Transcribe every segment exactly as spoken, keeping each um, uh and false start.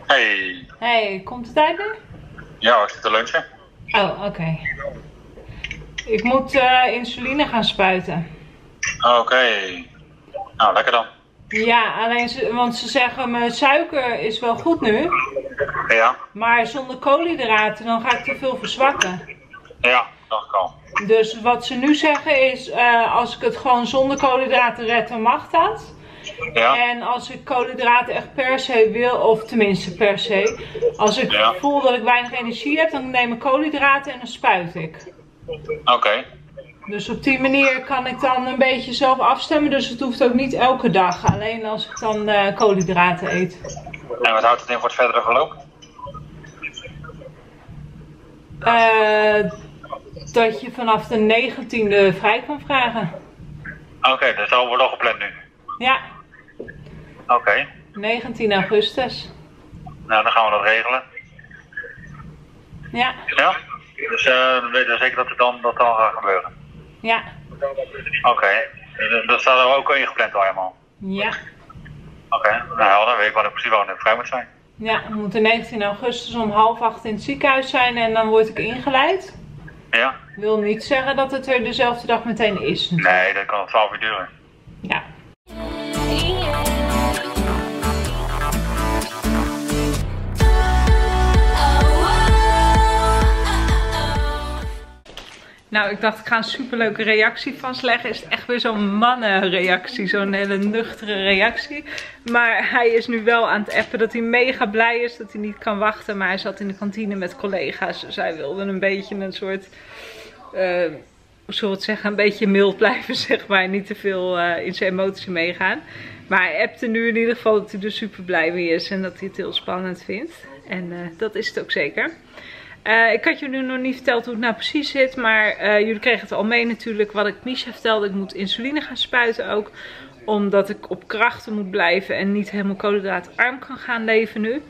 Hey. Hey, komt het uit nu? Ja, ik zit te lunchen. Oh, oké. Okay. Ik moet uh, insuline gaan spuiten. Oké. Okay. Nou, lekker dan. Ja, alleen ze, want ze zeggen mijn suiker is wel goed nu. Ja. Maar zonder koolhydraten dan ga ik te veel verzwakken. Ja, dacht ik al. Dus wat ze nu zeggen is, uh, als ik het gewoon zonder koolhydraten red, dan mag dat. Ja. En als ik koolhydraten echt per se wil, of tenminste per se, als ik ja. voel dat ik weinig energie heb, dan neem ik koolhydraten en dan spuit ik. Oké. Okay. Dus op die manier kan ik dan een beetje zelf afstemmen, dus het hoeft ook niet elke dag, alleen als ik dan uh, koolhydraten eet. En wat houdt het in voor het verdere verloop? Uh, dat je vanaf de negentiende vrij kan vragen. Oké, okay, dus dat wordt al gepland nu? Ja. Oké. Okay. negentien augustus. Nou, dan gaan we dat regelen. Ja. Ja? Dus uh, we weten zeker dat het dan, dat dan gaat gebeuren? Ja. Oké. Okay. Dat staat er ook ingepland al helemaal? Ja. Oké. Okay. Nou, dan weet ik wel precies waar ik vrij moet zijn. Ja, we moeten negentien augustus om half acht in het ziekenhuis zijn en dan word ik ingeleid. Ja. Wil niet zeggen dat het er dezelfde dag meteen is. Natuurlijk. Nee, dat kan twaalf uur duren. Ja. Nou, ik dacht ik ga een superleuke reactie vastleggen. Is het echt weer zo'n mannenreactie, zo'n hele nuchtere reactie. Maar hij is nu wel aan het appen dat hij mega blij is dat hij niet kan wachten. Maar hij zat in de kantine met collega's, dus hij wilde een beetje een soort, uh, hoe zullen we het zeggen, een beetje mild blijven, zeg maar. Niet te veel uh, in zijn emoties meegaan. Maar hij appte nu in ieder geval dat hij er super blij mee is en dat hij het heel spannend vindt. En uh, dat is het ook zeker. Uh, ik had jullie nog niet verteld hoe het nou precies zit, maar uh, jullie kregen het al mee natuurlijk wat ik Misha vertelde. Ik moet insuline gaan spuiten ook, omdat ik op krachten moet blijven en niet helemaal koolhydraatarm kan gaan leven nu.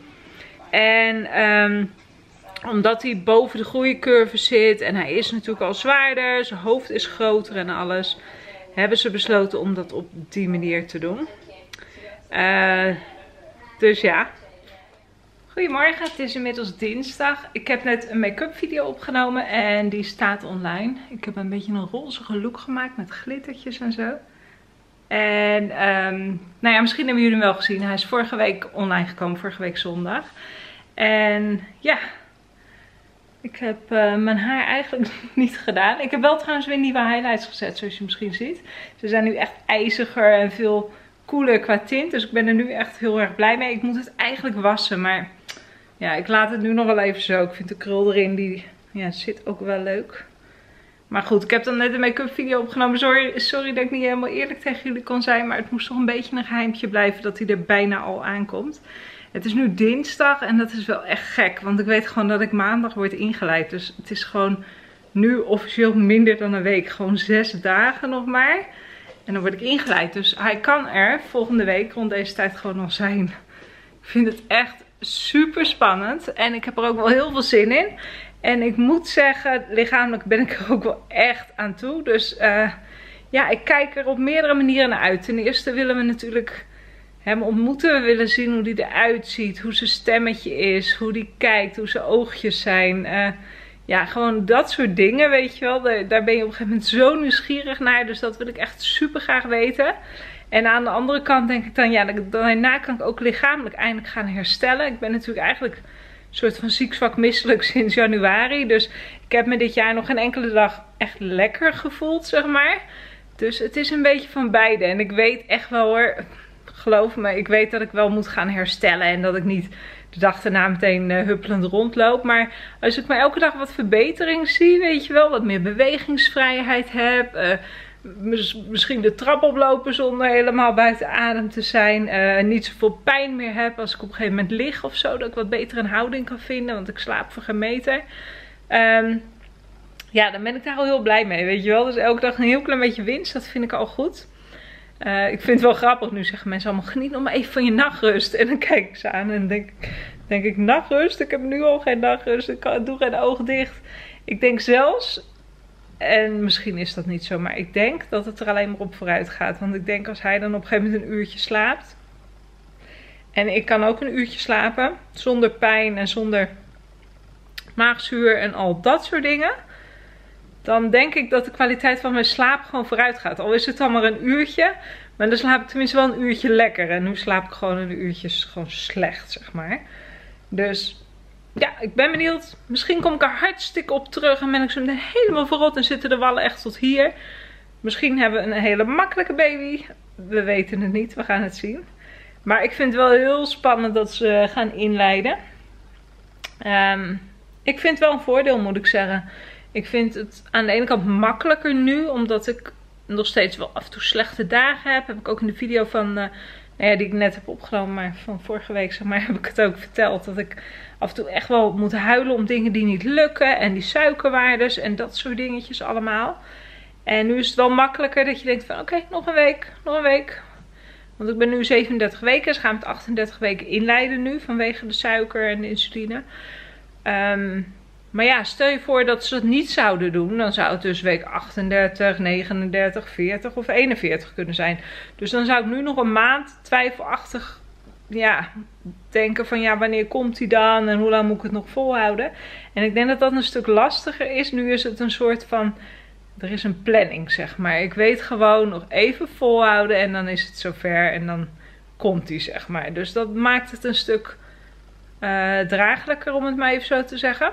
En um, omdat hij boven de groeicurve zit en hij is natuurlijk al zwaarder, zijn hoofd is groter en alles, hebben ze besloten om dat op die manier te doen. Uh, dus ja. Goedemorgen, het is inmiddels dinsdag. Ik heb net een make-up video opgenomen en die staat online. Ik heb een beetje een rozige look gemaakt met glittertjes en zo. En um, nou ja, misschien hebben jullie hem wel gezien. Hij is vorige week online gekomen, vorige week zondag. En ja, ik heb uh, mijn haar eigenlijk niet gedaan. Ik heb wel trouwens weer nieuwe highlights gezet, zoals je misschien ziet. Ze zijn nu echt ijziger en veel cooler qua tint. Dus ik ben er nu echt heel erg blij mee. Ik moet het eigenlijk wassen, maar ja, ik laat het nu nog wel even zo. Ik vind de krul erin, die ja, zit ook wel leuk. Maar goed, ik heb dan net een make-up video opgenomen. Sorry, sorry dat ik niet helemaal eerlijk tegen jullie kon zijn. Maar het moest toch een beetje een geheimtje blijven dat hij er bijna al aankomt. Het is nu dinsdag en dat is wel echt gek. Want ik weet gewoon dat ik maandag word ingeleid. Dus het is gewoon nu officieel minder dan een week. Gewoon zes dagen nog maar. En dan word ik ingeleid. Dus hij kan er volgende week rond deze tijd gewoon nog zijn. Ik vind het echt super spannend. En ik heb er ook wel heel veel zin in. En ik moet zeggen, lichamelijk ben ik er ook wel echt aan toe. Dus uh, ja, ik kijk er op meerdere manieren naar uit. Ten eerste willen we natuurlijk hem ontmoeten. We willen zien hoe hij eruit ziet. Hoe zijn stemmetje is. Hoe hij kijkt. Hoe zijn oogjes zijn. Uh, ja, gewoon dat soort dingen, weet je wel. Daar, daar ben je op een gegeven moment zo nieuwsgierig naar. Dus dat wil ik echt super graag weten. En aan de andere kant denk ik dan, ja, daarna kan ik ook lichamelijk eindelijk gaan herstellen. Ik ben natuurlijk eigenlijk een soort van ziek, zwak, misselijk sinds januari. Dus ik heb me dit jaar nog geen enkele dag echt lekker gevoeld, zeg maar. Dus het is een beetje van beide. En ik weet echt wel hoor, geloof me, ik weet dat ik wel moet gaan herstellen. En dat ik niet de dag daarna meteen uh, huppelend rondloop. Maar als ik maar elke dag wat verbetering zie, weet je wel, wat meer bewegingsvrijheid heb. Uh, Misschien de trap oplopen zonder helemaal buiten adem te zijn. Uh, niet zoveel pijn meer heb als ik op een gegeven moment lig of zo. Dat ik wat beter een houding kan vinden. Want ik slaap voor geen meter. Um, ja, dan ben ik daar al heel blij mee. Weet je wel. Dus elke dag een heel klein beetje winst. Dat vind ik al goed. Uh, ik vind het wel grappig. Nu zeggen mensen allemaal, geniet nog maar even van je nachtrust. En dan kijk ik ze aan en denk, denk ik, nachtrust? Ik heb nu al geen nachtrust. Ik kan, doe geen ogen dicht. Ik denk zelfs, en misschien is dat niet zo, maar ik denk dat het er alleen maar op vooruit gaat. Want ik denk als hij dan op een gegeven moment een uurtje slaapt en ik kan ook een uurtje slapen. Zonder pijn en zonder maagzuur en al dat soort dingen. Dan denk ik dat de kwaliteit van mijn slaap gewoon vooruit gaat. Al is het dan maar een uurtje. Maar dan slaap ik tenminste wel een uurtje lekker. En nu slaap ik gewoon een uurtje gewoon slecht, zeg maar. Dus ja, ik ben benieuwd. Misschien kom ik er hartstikke op terug. En ben ik zo helemaal verrot en zitten de wallen echt tot hier. Misschien hebben we een hele makkelijke baby. We weten het niet. We gaan het zien. Maar ik vind het wel heel spannend dat ze gaan inleiden. Um, ik vind het wel een voordeel, moet ik zeggen. Ik vind het aan de ene kant makkelijker nu. Omdat ik nog steeds wel af en toe slechte dagen heb. Heb ik ook in de video van, uh, nou ja, die ik net heb opgenomen. Maar van vorige week, zeg maar, heb ik het ook verteld. Dat ik af en toe echt wel moet huilen om dingen die niet lukken. En die suikerwaardes en dat soort dingetjes allemaal. En nu is het wel makkelijker dat je denkt van oké, okay, nog een week, nog een week. Want ik ben nu zevenendertig weken. Ze gaan met achtendertig weken inleiden nu. Vanwege de suiker en de insuline. Um, maar ja, stel je voor dat ze dat niet zouden doen. Dan zou het dus week achtendertig, negenendertig, veertig of eenenveertig kunnen zijn. Dus dan zou ik nu nog een maand twijfelachtig ja, denken van ja, wanneer komt hij dan? En hoe lang moet ik het nog volhouden? En ik denk dat dat een stuk lastiger is. Nu is het een soort van, er is een planning, zeg maar. Ik weet gewoon nog even volhouden en dan is het zover en dan komt hij, zeg maar. Dus dat maakt het een stuk uh, draaglijker, om het maar even zo te zeggen.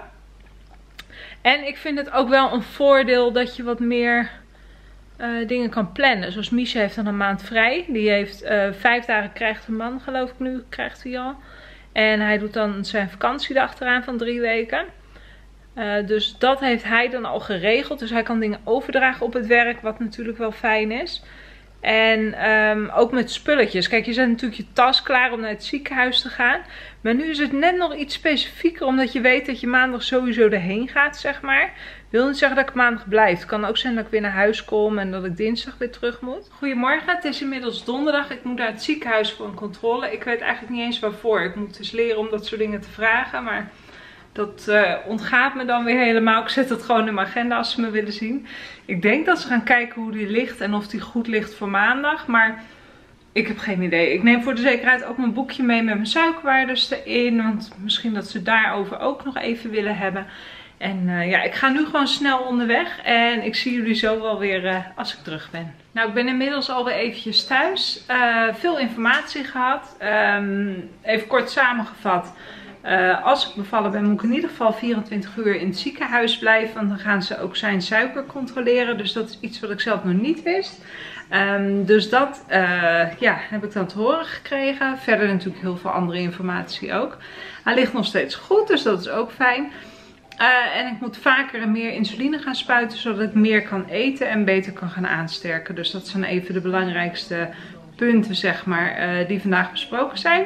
En ik vind het ook wel een voordeel dat je wat meer uh, dingen kan plannen. Zoals Misha heeft dan een maand vrij. Die heeft uh, vijf dagen krijgt een man, geloof ik nu, krijgt hij al. En hij doet dan zijn vakantie erachteraan van drie weken. Uh, dus dat heeft hij dan al geregeld. Dus hij kan dingen overdragen op het werk, wat natuurlijk wel fijn is. En um, ook met spulletjes. Kijk, je zet natuurlijk je tas klaar om naar het ziekenhuis te gaan. Maar nu is het net nog iets specifieker. Omdat je weet dat je maandag sowieso erheen gaat, zeg maar. Wil niet zeggen dat ik maandag blijf. Het kan ook zijn dat ik weer naar huis kom en dat ik dinsdag weer terug moet. Goedemorgen, het is inmiddels donderdag. Ik moet naar het ziekenhuis voor een controle. Ik weet eigenlijk niet eens waarvoor. Ik moet dus leren om dat soort dingen te vragen. Maar dat uh, ontgaat me dan weer helemaal. Ik zet het gewoon in mijn agenda als ze me willen zien. Ik denk dat ze gaan kijken hoe die ligt en of die goed ligt voor maandag. Maar ik heb geen idee. Ik neem voor de zekerheid ook mijn boekje mee met mijn suikerwaardes erin. Want misschien dat ze daarover ook nog even willen hebben. En uh, ja, ik ga nu gewoon snel onderweg. En ik zie jullie zo wel weer uh, als ik terug ben. Nou, ik ben inmiddels alweer eventjes thuis. Uh, veel informatie gehad. Um, even kort samengevat. Uh, als ik bevallen ben, moet ik in ieder geval vierentwintig uur in het ziekenhuis blijven. Want dan gaan ze ook zijn suiker controleren. Dus dat is iets wat ik zelf nog niet wist. Um, dus dat uh, ja, heb ik dan te horen gekregen. Verder natuurlijk heel veel andere informatie ook. Hij ligt nog steeds goed, dus dat is ook fijn. Uh, en ik moet vaker en meer insuline gaan spuiten, zodat ik meer kan eten en beter kan gaan aansterken. Dus dat zijn even de belangrijkste punten, zeg maar, uh, die vandaag besproken zijn.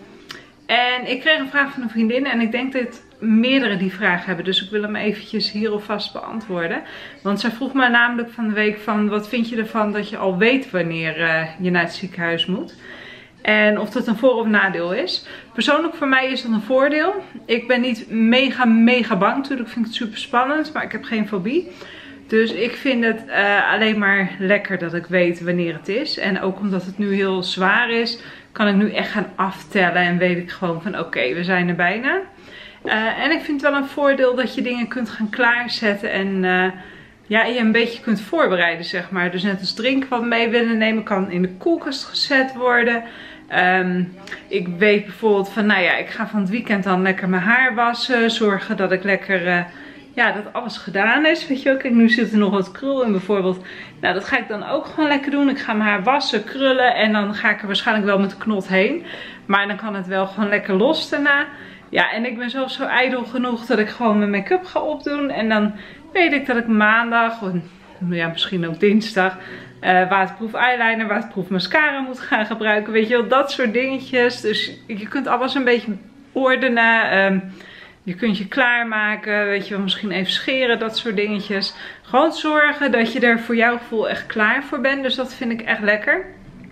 En ik kreeg een vraag van een vriendin en ik denk dat meerdere die vraag hebben. Dus ik wil hem eventjes hier alvast beantwoorden. Want zij vroeg me namelijk van de week van wat vind je ervan dat je al weet wanneer uh, je naar het ziekenhuis moet. En of dat een voor- of nadeel is. Persoonlijk voor mij is dat een voordeel. Ik ben niet mega mega bang. Natuurlijk vind ik het super spannend, maar ik heb geen fobie. Dus ik vind het uh, alleen maar lekker dat ik weet wanneer het is. En ook omdat het nu heel zwaar is, kan ik nu echt gaan aftellen. En weet ik gewoon van oké, okay, we zijn er bijna. Uh, en ik vind het wel een voordeel dat je dingen kunt gaan klaarzetten. En uh, ja, je een beetje kunt voorbereiden, zeg maar. Dus net als drinken wat mee willen nemen, kan in de koelkast gezet worden. Um, ik weet bijvoorbeeld van, nou ja, ik ga van het weekend dan lekker mijn haar wassen. Zorgen dat ik lekker, uh, ja, dat alles gedaan is. Weet je wel, kijk, nu zit er nog wat krul in bijvoorbeeld. Nou, dat ga ik dan ook gewoon lekker doen. Ik ga mijn haar wassen, krullen en dan ga ik er waarschijnlijk wel met de knot heen. Maar dan kan het wel gewoon lekker los daarna. Ja, en ik ben zelf zo ijdel genoeg dat ik gewoon mijn make-up ga opdoen. En dan weet ik dat ik maandag, of ja, misschien ook dinsdag, uh, waterproof eyeliner, waterproof mascara moet gaan gebruiken. Weet je wel, dat soort dingetjes. Dus je kunt alles een beetje ordenen. Um, je kunt je klaarmaken, weet je wel, misschien even scheren, dat soort dingetjes. Gewoon zorgen dat je er voor jouw gevoel echt klaar voor bent. Dus dat vind ik echt lekker.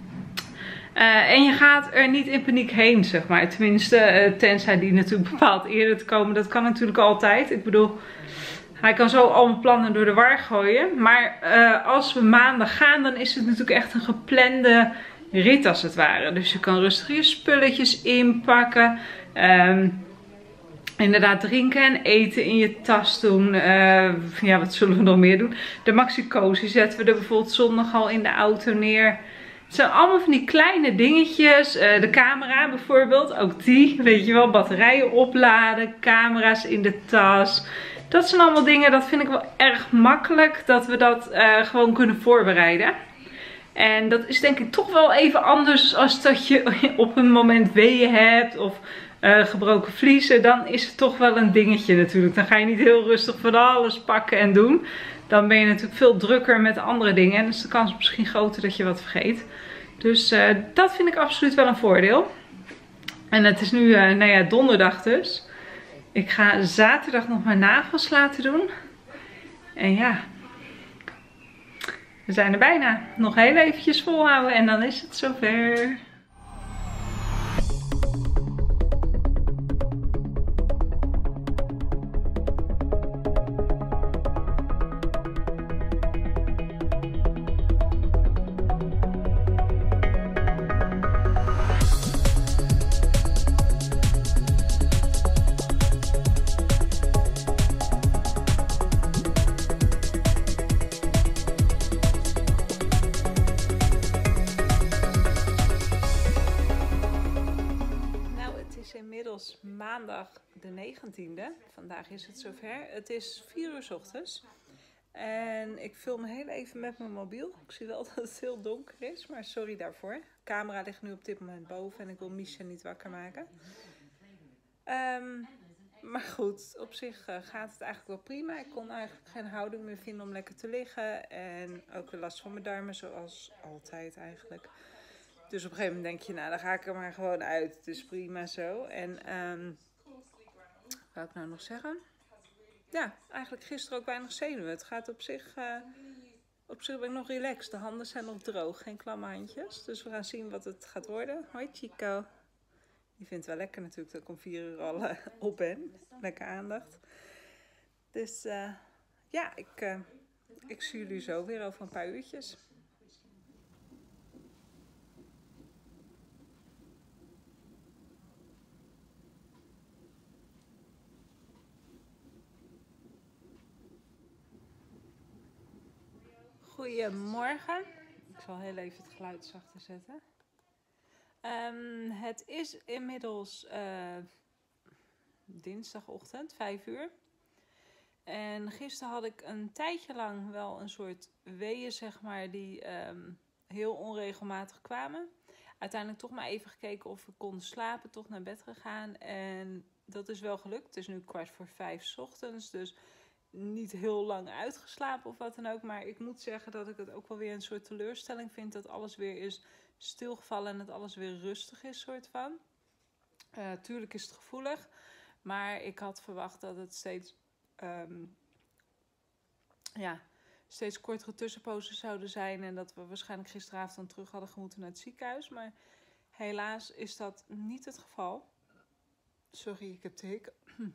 Uh, en je gaat er niet in paniek heen, zeg maar. Tenminste, uh, tenzij die natuurlijk bepaalt eerder te komen. Dat kan natuurlijk altijd. Ik bedoel, hij kan zo al mijn plannen door de war gooien. Maar uh, als we maandag gaan, dan is het natuurlijk echt een geplande rit als het ware. Dus je kan rustig je spulletjes inpakken. Um, inderdaad drinken en eten in je tas doen. Uh, ja, wat zullen we nog meer doen? De Maxi Cosi zetten we er bijvoorbeeld zondag al in de auto neer. Het zijn allemaal van die kleine dingetjes. Uh, de camera bijvoorbeeld, ook die. Weet je wel, batterijen opladen, camera's in de tas. Dat zijn allemaal dingen, dat vind ik wel erg makkelijk. Dat we dat uh, gewoon kunnen voorbereiden. En dat is denk ik toch wel even anders als dat je op een moment weeën hebt of uh, gebroken vliezen. Dan is het toch wel een dingetje natuurlijk. Dan ga je niet heel rustig van alles pakken en doen. Dan ben je natuurlijk veel drukker met andere dingen. En is de kans misschien groter dat je wat vergeet. Dus uh, dat vind ik absoluut wel een voordeel. En het is nu uh, nou ja, donderdag dus. Ik ga zaterdag nog mijn nagels laten doen. En ja, we zijn er bijna. Nog heel eventjes volhouden en dan is het zover. Inmiddels maandag de negentiende. Vandaag is het zover. Het is vier uur 's ochtends. En ik film heel even met mijn mobiel. Ik zie wel dat het heel donker is, maar sorry daarvoor. De camera ligt nu op dit moment boven en ik wil Misha niet wakker maken. Um, maar goed, op zich uh, gaat het eigenlijk wel prima. Ik kon eigenlijk geen houding meer vinden om lekker te liggen. En ook de last van mijn darmen, zoals altijd eigenlijk. Dus op een gegeven moment denk je, nou dan ga ik er maar gewoon uit. Het is prima zo. En um, wat wou ik nou nog zeggen? Ja, eigenlijk gisteren ook weinig zenuwen. Het gaat op zich, uh, op zich ben ik nog relaxed. De handen zijn nog droog, geen klamme handjes. Dus we gaan zien wat het gaat worden. Hoi Chico. Die vindt het wel lekker natuurlijk dat ik om vier uur al uh, op ben. Lekker aandacht. Dus uh, ja, ik, uh, ik zie jullie zo weer over een paar uurtjes. Goedemorgen. Ik zal heel even het geluid zachter zetten. Um, het is inmiddels uh, dinsdagochtend, vijf uur. En gisteren had ik een tijdje lang wel een soort weeën, zeg maar, die um, heel onregelmatig kwamen. Uiteindelijk toch maar even gekeken of we konden slapen, toch naar bed gegaan. En dat is wel gelukt. Het is nu kwart voor vijf 's ochtends, dus niet heel lang uitgeslapen of wat dan ook. Maar ik moet zeggen dat ik het ook wel weer een soort teleurstelling vind dat alles weer is stilgevallen en dat alles weer rustig is, soort van. Uh, tuurlijk is het gevoelig, maar ik had verwacht dat het steeds, um, ja, steeds kortere tussenpozen zouden zijn en dat we waarschijnlijk gisteravond dan terug hadden gemoeten naar het ziekenhuis. Maar helaas is dat niet het geval. Sorry, ik heb de hik.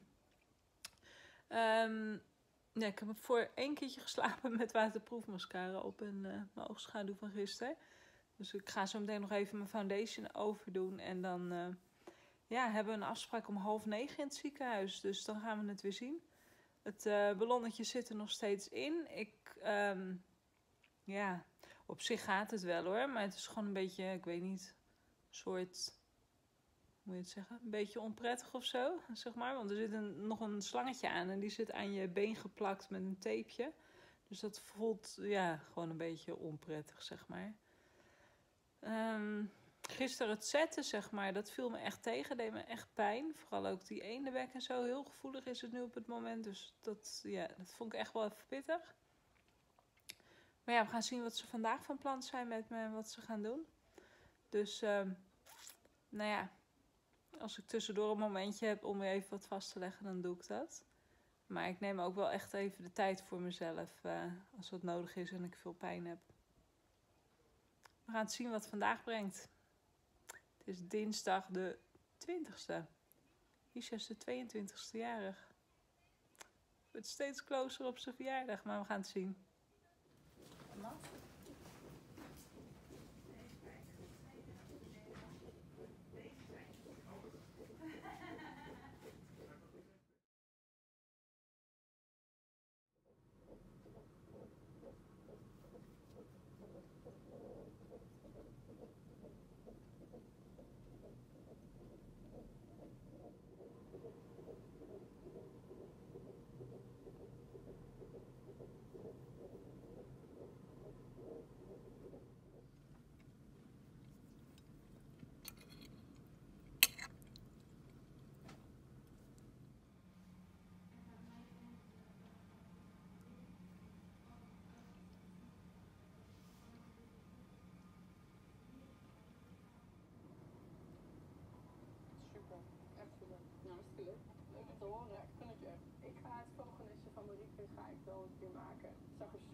um, Ja, ik heb voor één keertje geslapen met waterproefmascara op en uh, mijn oogschaduw van gisteren. Dus ik ga zo meteen nog even mijn foundation overdoen. En dan uh, ja, hebben we een afspraak om half negen in het ziekenhuis. Dus dan gaan we het weer zien. Het uh, ballonnetje zit er nog steeds in. Ik, um, ja, op zich gaat het wel hoor. Maar het is gewoon een beetje, ik weet niet, een soort, hoe moet je het zeggen, een beetje onprettig of zo, zeg maar. Want er zit een, nog een slangetje aan en die zit aan je been geplakt met een tapeje. Dus dat voelt, ja, gewoon een beetje onprettig, zeg maar. Um, gisteren het zetten, zeg maar, dat viel me echt tegen, deed me echt pijn. Vooral ook die ene bek en zo, heel gevoelig is het nu op het moment. Dus dat, ja, dat vond ik echt wel even pittig. Maar ja, we gaan zien wat ze vandaag van plan zijn met me en wat ze gaan doen. Dus, um, nou ja, als ik tussendoor een momentje heb om weer even wat vast te leggen, dan doe ik dat. Maar ik neem ook wel echt even de tijd voor mezelf, uh, als dat nodig is en ik veel pijn heb. We gaan het zien wat vandaag brengt. Het is dinsdag de twintigste. Misha is de tweeëntwintigste jarig. Het wordt steeds closer op zijn verjaardag, maar we gaan het zien.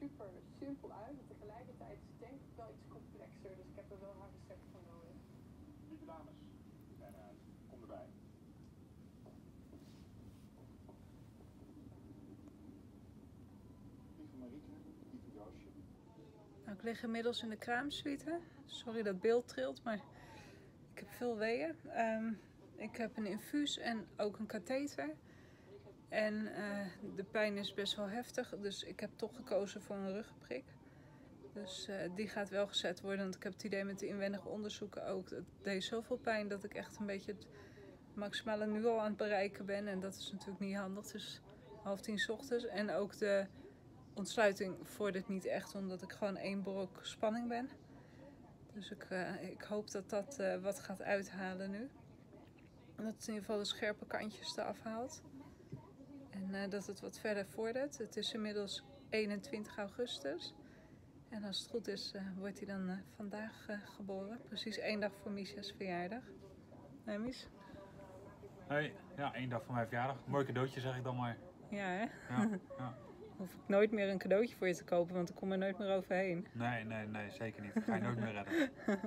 super simpel uit. En tegelijkertijd is het denk ik wel iets complexer. Dus ik heb er wel haar recept van nodig. Lieve dames, we zijn eruit. Kom erbij. Lieve Marieke, lieve Joosje. Nou, ik lig inmiddels in de kraamsuite. Sorry dat het beeld trilt, maar ik heb veel weeën. Um, ik heb een infuus en ook een katheter. En uh, de pijn is best wel heftig, dus ik heb toch gekozen voor een ruggenprik. Dus uh, die gaat wel gezet worden, want ik heb het idee met de inwendige onderzoeken ook. Het deed zoveel pijn dat ik echt een beetje het maximale nu al aan het bereiken ben. En dat is natuurlijk niet handig, dus half tien 's ochtends. En ook de ontsluiting vordert niet echt, omdat ik gewoon één brok spanning ben. Dus ik, uh, ik hoop dat dat uh, wat gaat uithalen nu. En dat het in ieder geval de scherpe kantjes eraf haalt. En uh, dat het wat verder vordert. Het is inmiddels eenentwintig augustus. En als het goed is, uh, wordt hij dan uh, vandaag uh, geboren. Precies één dag voor Misha's verjaardag. Hé, Mies? Hey, ja, één dag voor mijn verjaardag. Mooi cadeautje, zeg ik dan maar. Ja, hè? Ja, ja. Hoef ik nooit meer een cadeautje voor je te kopen, want ik kom er nooit meer overheen. Nee, nee, nee, zeker niet. Dat ga je nooit meer redden.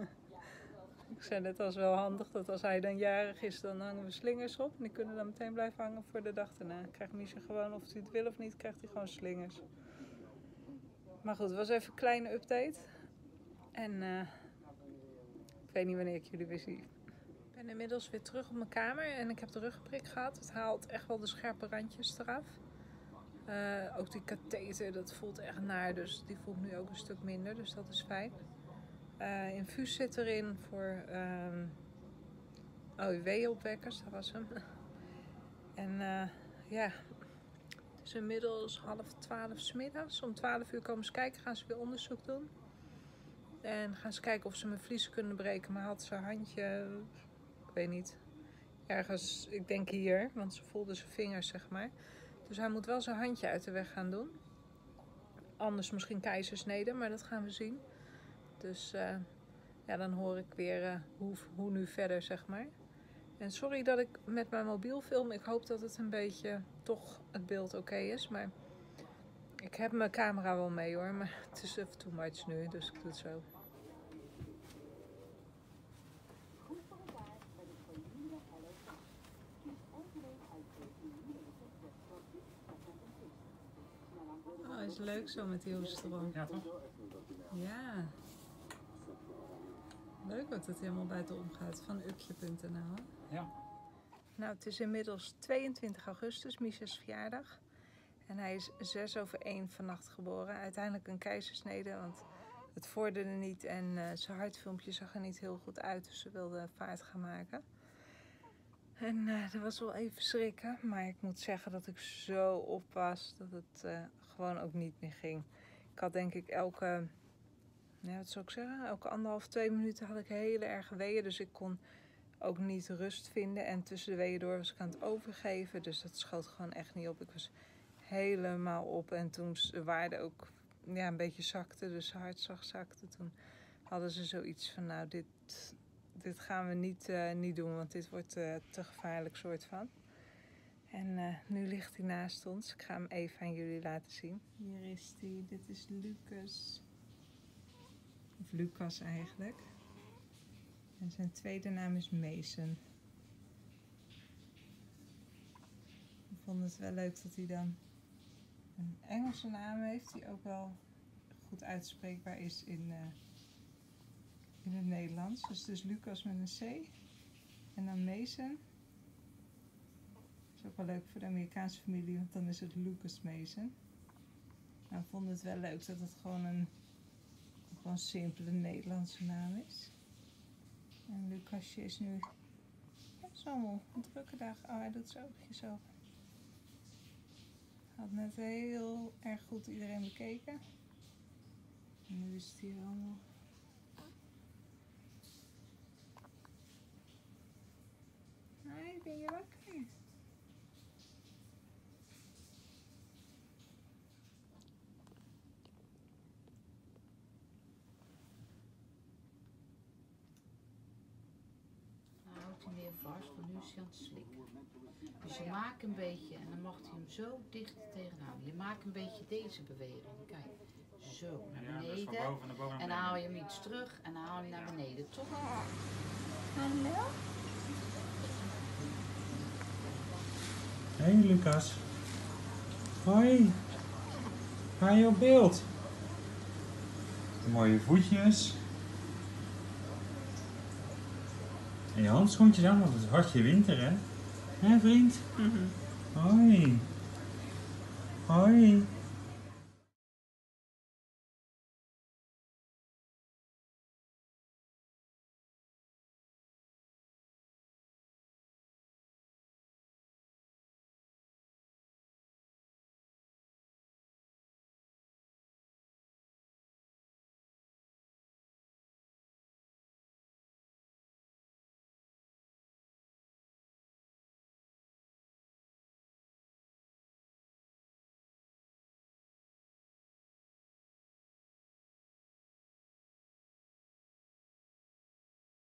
Ik zei net als wel handig dat als hij dan jarig is, dan hangen we slingers op. En die kunnen dan meteen blijven hangen voor de dag daarna. Krijgt Misha gewoon, of hij het wil of niet, krijgt hij gewoon slingers. Maar goed, het was even een kleine update. En uh, ik weet niet wanneer ik jullie weer zie. Ik ben inmiddels weer terug op mijn kamer en ik heb de ruggenprik gehad. Het haalt echt wel de scherpe randjes eraf. Uh, ook die katheter, dat voelt echt naar, dus die voelt nu ook een stuk minder, dus dat is fijn. Uh, infuus zit erin voor um, O I W-opwekkers, dat was hem. En uh, ja, het is inmiddels half twaalf 's middags. Om twaalf uur komen ze kijken, gaan ze weer onderzoek doen. En gaan ze kijken of ze mijn vliezen kunnen breken. Maar had ze handje, ik weet niet, ergens, ik denk hier, want ze voelde zijn vingers, zeg maar. Dus hij moet wel zijn handje uit de weg gaan doen. Anders misschien keizersnede, maar dat gaan we zien. Dus uh, ja, dan hoor ik weer uh, hoe, hoe nu verder, zeg maar. En sorry dat ik met mijn mobiel film. Ik hoop dat het een beetje toch het beeld oké okay is. Maar ik heb mijn camera wel mee hoor. Maar het is even too much nu, dus ik doe het zo. Oh, is leuk zo met die hoesteron. Ja, toch? Ja. Leuk dat het helemaal buitenom gaat van ukje punt n l. Ja. Nou, het is inmiddels tweeëntwintig augustus, Misha's verjaardag. En hij is zes over één vannacht geboren. Uiteindelijk een keizersnede, want het vorderde niet. En uh, zijn hartfilmpje zag er niet heel goed uit, dus ze wilde vaart gaan maken. En uh, dat was wel even schrikken, maar ik moet zeggen dat ik zo op was dat het uh, gewoon ook niet meer ging. Ik had denk ik elke, ja, wat zou ik zeggen, elke anderhalf, twee minuten had ik hele erge weeën. Dus ik kon ook niet rust vinden en tussen de weeën door was ik aan het overgeven. Dus dat schoot gewoon echt niet op. Ik was helemaal op en toen de waarde ook ja, een beetje zakte, dus zijn hartslag zakte. Toen hadden ze zoiets van, nou dit... Dit gaan we niet, uh, niet doen, want dit wordt uh, te gevaarlijk soort van. En uh, nu ligt hij naast ons. Ik ga hem even aan jullie laten zien. Hier is hij. Dit is Lucas. Of Lucas eigenlijk. En zijn tweede naam is Mason. Ik vond het wel leuk dat hij dan een Engelse naam heeft. Die ook wel goed uitspreekbaar is in... Uh, in het Nederlands. Dus het is Lucas met een C. En dan Mason. Dat is ook wel leuk voor de Amerikaanse familie, want dan is het Lucas Mason. Nou, ik vond het wel leuk dat het gewoon een, gewoon een simpele Nederlandse naam is. En Lucasje is nu ja, zo'n drukke dag. Oh, hij doet zijn oogjes open. Had net heel erg goed iedereen bekeken. En nu is het hier allemaal... Hoi, ben je wakker? Dan houdt hij weer vast, want nu is hij aan het slikken. Dus je maakt een beetje, en dan mag hij hem zo dicht tegenaan. Je maakt een beetje deze beweging. Kijk, zo naar Ja, dus van beneden. boven naar boven naar En dan beneden. haal je hem iets terug en dan haal je hem naar beneden, toch? Hallo? Hé hey, Lucas. Hoi. Ga je op beeld? Mooie voetjes. En je handschoentjes aan, want het is hartje winter, hè? Hé vriend? Mhm. Hoi. Hoi.